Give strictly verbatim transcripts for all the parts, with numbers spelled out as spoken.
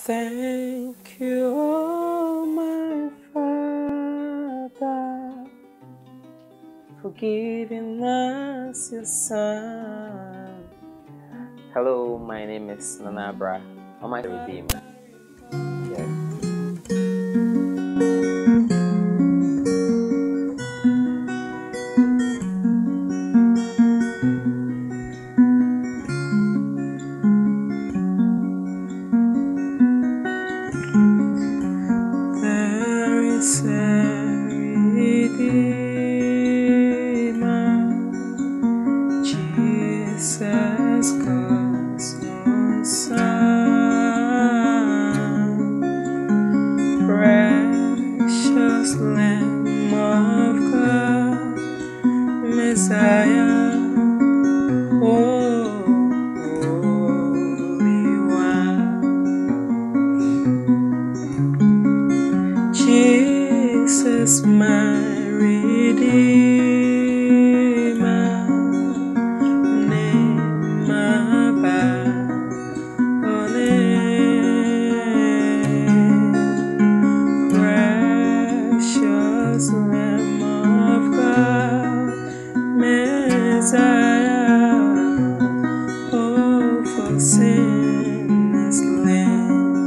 Thank you, oh my Father, for giving us your Son. Hello, my name is Nanabra, or my Redeemer. Yes. There is a Redeemer, Jesus God's own Son, precious Lamb of God, Messiah, oh, Holy One. Jesus, my Redeemer, name above all name, precious Lamb of God, Messiah, oh, for sin is slain.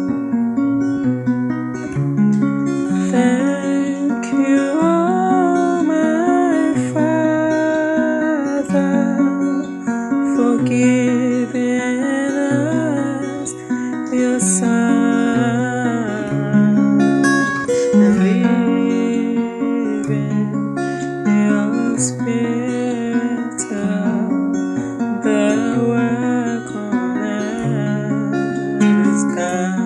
Thank you, oh my Father, for giving us your Son and leaving your Spirit till the work on earth is done.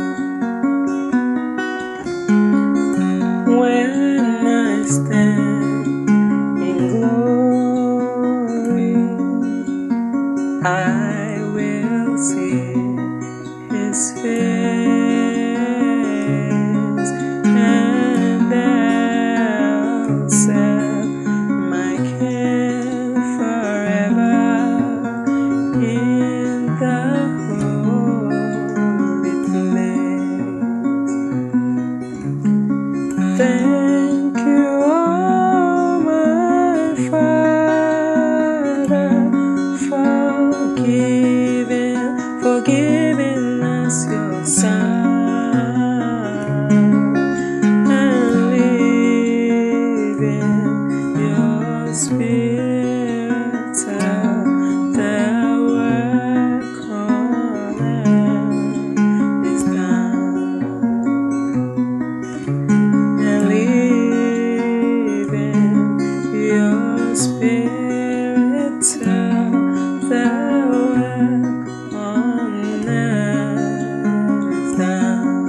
When I stand in glory, I will see His face, and I'll serve my King forever in the holy place. Thank you, oh my Father, for giving, for giving us your Son and leaving your Spirit till the work on earth is done. Your Spirit till the work on earth is done,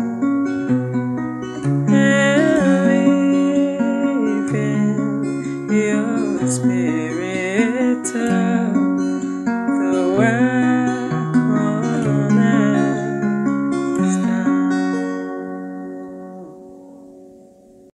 and leaving your Spirit till the work